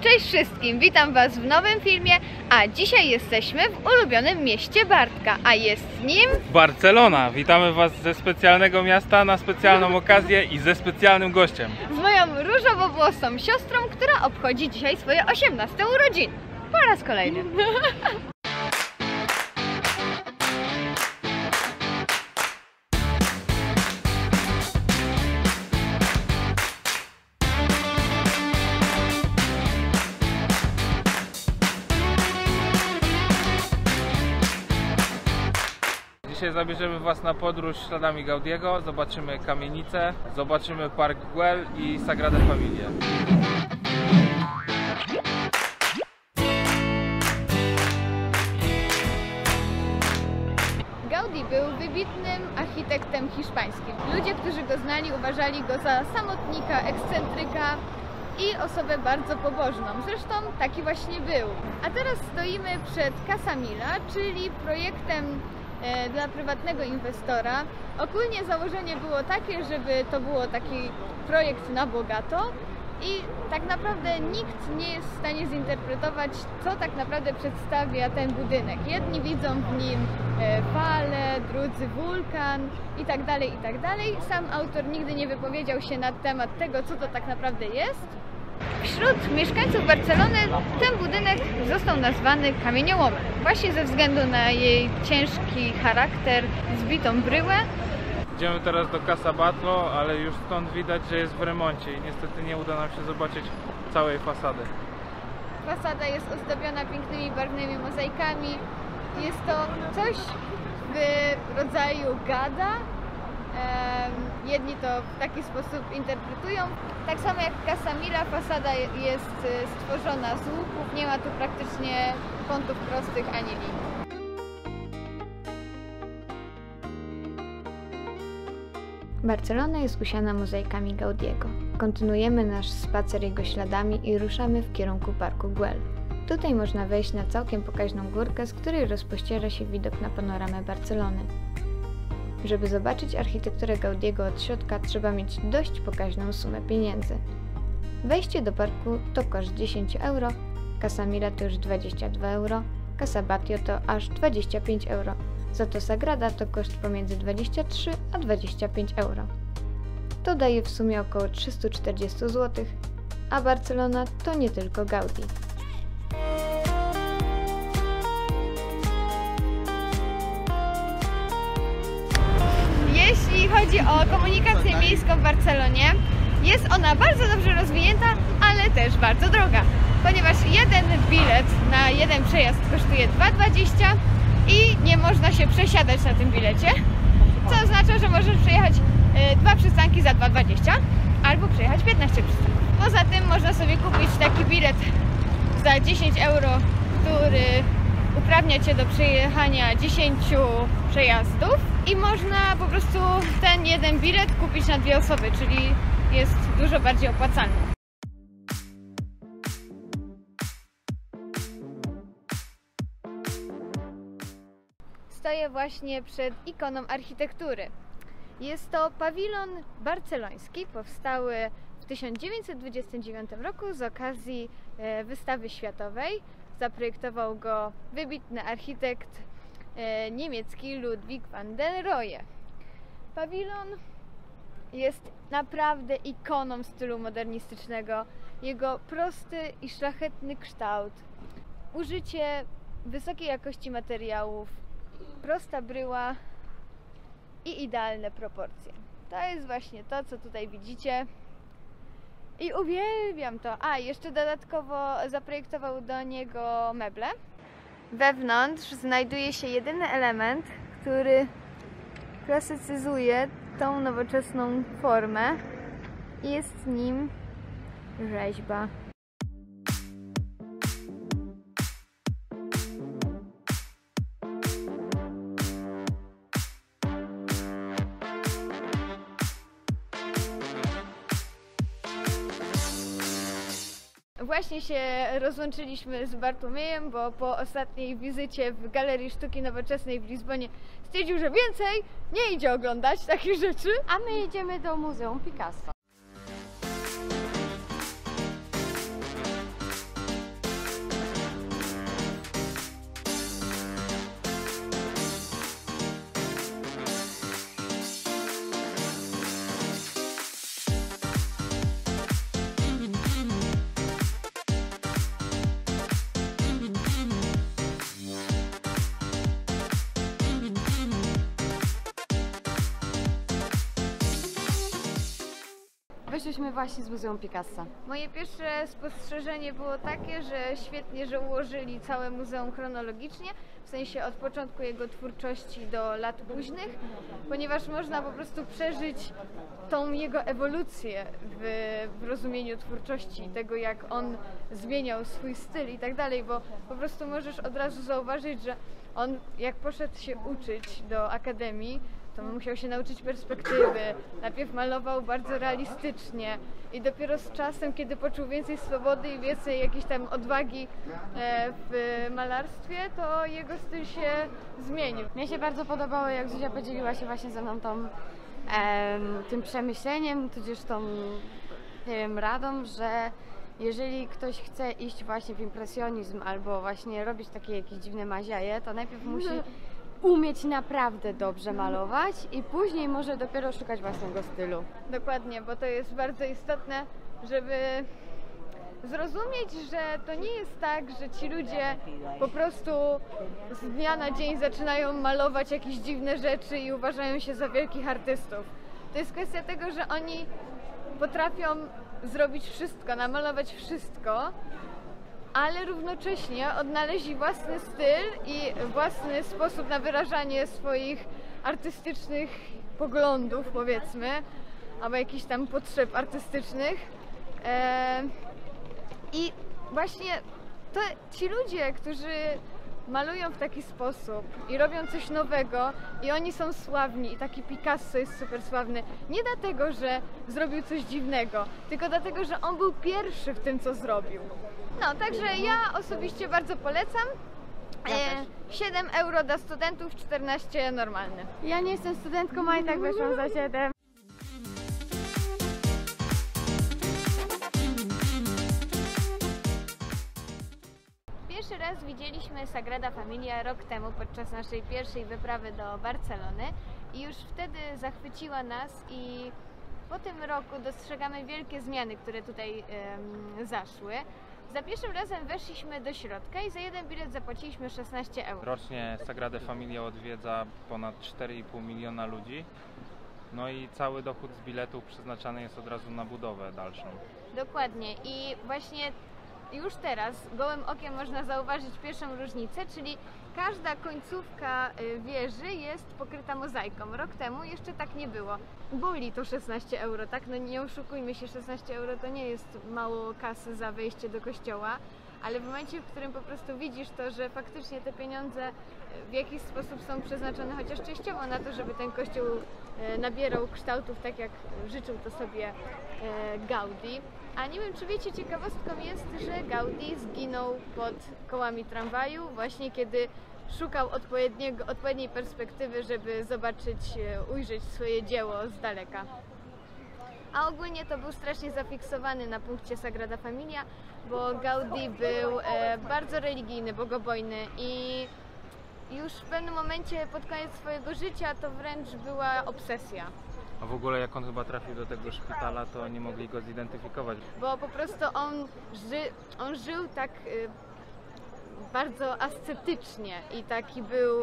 Cześć wszystkim, witam Was w nowym filmie, a dzisiaj jesteśmy w ulubionym mieście Bartka, a jest nim... Barcelona! Witamy Was ze specjalnego miasta na specjalną okazję i ze specjalnym gościem. Z moją różowo-włosą siostrą, która obchodzi dzisiaj swoje 18 urodziny. Po raz kolejny. Dzisiaj zabierzemy Was na podróż śladami Gaudiego, zobaczymy kamienicę, zobaczymy Park Güell i Sagradę Familię. Gaudí był wybitnym architektem hiszpańskim. Ludzie, którzy go znali, uważali go za samotnika, ekscentryka i osobę bardzo pobożną. Zresztą taki właśnie był. A teraz stoimy przed Casa Mila, czyli projektem dla prywatnego inwestora. Ogólnie założenie było takie, żeby to było taki projekt na bogato i tak naprawdę nikt nie jest w stanie zinterpretować, co tak naprawdę przedstawia ten budynek. Jedni widzą w nim falę, drudzy wulkan i tak dalej, i tak dalej. Sam autor nigdy nie wypowiedział się na temat tego, co to tak naprawdę jest. Wśród mieszkańców Barcelony ten budynek został nazwany kamieniołomem, właśnie ze względu na jej ciężki charakter, zbitą bryłę. Idziemy teraz do Casa Batlló, ale już stąd widać, że jest w remoncie i niestety nie uda nam się zobaczyć całej fasady. Fasada jest ozdobiona pięknymi, barwnymi mozaikami. Jest to coś w rodzaju gada. Jedni to w taki sposób interpretują. Tak samo jak Casa Mila, fasada jest stworzona z łuków, nie ma tu praktycznie kątów prostych ani linii. Barcelona jest usiana mozaikami Gaudiego. Kontynuujemy nasz spacer jego śladami i ruszamy w kierunku Parku Güell. Tutaj można wejść na całkiem pokaźną górkę, z której rozpościera się widok na panoramę Barcelony. Żeby zobaczyć architekturę Gaudiego od środka, trzeba mieć dość pokaźną sumę pieniędzy. Wejście do parku to koszt 10 euro, Casa Mila to już 22 euro, Casa Batlló to aż 25 euro, za to Sagrada to koszt pomiędzy 23 a 25 euro. To daje w sumie około 340 zł, a Barcelona to nie tylko Gaudí. Jeśli chodzi o komunikację miejską w Barcelonie, jest ona bardzo dobrze rozwinięta, ale też bardzo droga, ponieważ jeden bilet na jeden przejazd kosztuje 2,20 i nie można się przesiadać na tym bilecie, co oznacza, że możesz przejechać 2 przystanki za 2,20 albo przejechać 15 przystanków. Poza tym można sobie kupić taki bilet za 10 euro, który uprawnia Cię do przejechania 10 przejazdów i można po prostu ten jeden bilet kupić na 2 osoby, czyli jest dużo bardziej opłacalny. Stoję właśnie przed ikoną architektury. Jest to pawilon barceloński, powstały w 1929 roku z okazji wystawy światowej. Zaprojektował go wybitny architekt niemiecki Ludwig van der Rohe. Pawilon jest naprawdę ikoną stylu modernistycznego. Jego prosty i szlachetny kształt, użycie wysokiej jakości materiałów, prosta bryła i idealne proporcje. To jest właśnie to, co tutaj widzicie. I uwielbiam to. A, jeszcze dodatkowo zaprojektował do niego meble. Wewnątrz znajduje się jedyny element, który klasycyzuje tą nowoczesną formę. Jest nim rzeźba. Właśnie się rozłączyliśmy z Bartłomiejem, bo po ostatniej wizycie w Galerii Sztuki Nowoczesnej w Lizbonie stwierdził, że więcej nie idzie oglądać takich rzeczy. A my jedziemy do Muzeum Picasso. wyszliśmy właśnie z Muzeum Picassa. Moje pierwsze spostrzeżenie było takie, że świetnie, że ułożyli całe muzeum chronologicznie, w sensie od początku jego twórczości do lat późnych, ponieważ można po prostu przeżyć tą jego ewolucję w rozumieniu twórczości, tego jak on zmieniał swój styl i tak dalej, bo po prostu możesz od razu zauważyć, że on jak poszedł się uczyć do akademii, to musiał się nauczyć perspektywy. Najpierw malował bardzo realistycznie i dopiero z czasem, kiedy poczuł więcej swobody i więcej jakiejś tam odwagi w malarstwie, to jego styl się zmienił. Mnie się bardzo podobało, jak Zuzia podzieliła się właśnie ze mną tym przemyśleniem, tudzież tą, nie wiem, radą, że jeżeli ktoś chce iść właśnie w impresjonizm albo właśnie robić takie jakieś dziwne maziaje, to najpierw musi umieć naprawdę dobrze malować i później może dopiero szukać własnego stylu. Dokładnie, bo to jest bardzo istotne, żeby zrozumieć, że to nie jest tak, że ci ludzie po prostu z dnia na dzień zaczynają malować jakieś dziwne rzeczy i uważają się za wielkich artystów. To jest kwestia tego, że oni potrafią zrobić wszystko, namalować wszystko, ale równocześnie odnaleźli własny styl i własny sposób na wyrażanie swoich artystycznych poglądów, powiedzmy, albo jakichś tam potrzeb artystycznych. I właśnie to ci ludzie, którzy malują w taki sposób i robią coś nowego i oni są sławni i taki Picasso jest super sławny nie dlatego, że zrobił coś dziwnego, tylko dlatego, że on był pierwszy w tym, co zrobił. No, także ja osobiście bardzo polecam. 7 euro dla studentów, 14 normalne. Ja nie jestem studentką, a i tak weszłam za 7. Pierwszy raz widzieliśmy Sagrada Familia rok temu podczas naszej pierwszej wyprawy do Barcelony i już wtedy zachwyciła nas i po tym roku dostrzegamy wielkie zmiany, które tutaj zaszły. Za pierwszym razem weszliśmy do środka i za jeden bilet zapłaciliśmy 16 euro. Rocznie Sagradę Familię odwiedza ponad 4,5 miliona ludzi. No i cały dochód z biletów przeznaczany jest od razu na budowę dalszą. Dokładnie i właśnie już teraz gołym okiem można zauważyć pierwszą różnicę, czyli każda końcówka wieży jest pokryta mozaiką. Rok temu jeszcze tak nie było. Boli to 16 euro, tak? No nie oszukujmy się, 16 euro to nie jest mało kasy za wejście do kościoła, ale w momencie, w którym po prostu widzisz to, że faktycznie te pieniądze w jakiś sposób są przeznaczone chociaż częściowo na to, żeby ten kościół nabierał kształtów tak jak życzył to sobie Gaudí. A nie wiem, czy wiecie, ciekawostką jest, że Gaudí zginął pod kołami tramwaju właśnie kiedy szukał odpowiedniej perspektywy, żeby zobaczyć, ujrzeć swoje dzieło z daleka. A ogólnie to był strasznie zafiksowany na punkcie Sagrada Familia, bo Gaudí był bardzo religijny, bogobojny i już w pewnym momencie pod koniec swojego życia to wręcz była obsesja. A w ogóle jak on chyba trafił do tego szpitala, to nie mogli go zidentyfikować. Bo po prostu on żył tak bardzo ascetycznie i taki był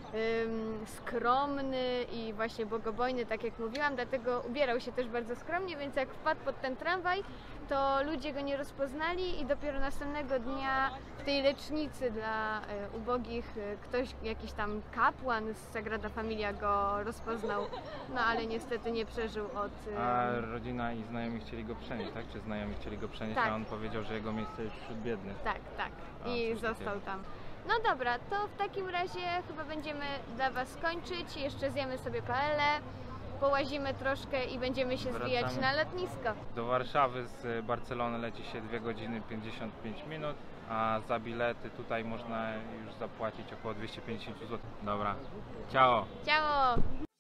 skromny i właśnie bogobojny, tak jak mówiłam, dlatego ubierał się też bardzo skromnie, więc jak wpadł pod ten tramwaj, to ludzie go nie rozpoznali i dopiero następnego dnia w tej lecznicy dla ubogich ktoś, jakiś tam kapłan z Sagrada Familia go rozpoznał, no ale niestety nie przeżył od... A rodzina i znajomi chcieli go przenieść, tak? Czy znajomi chcieli go przenieść, Tak. a on powiedział, że jego miejsce jest wśród biednych. Tak, tak. A, I coś został takiego. tam. No dobra, to w takim razie chyba będziemy dla Was kończyć. Jeszcze zjemy sobie paellę, połazimy troszkę i będziemy się zwijać Wracamy. na lotnisko. Do Warszawy z Barcelony leci się 2 godziny 55 minut, a za bilety tutaj można już zapłacić około 250 zł. Dobra, ciao! Ciao!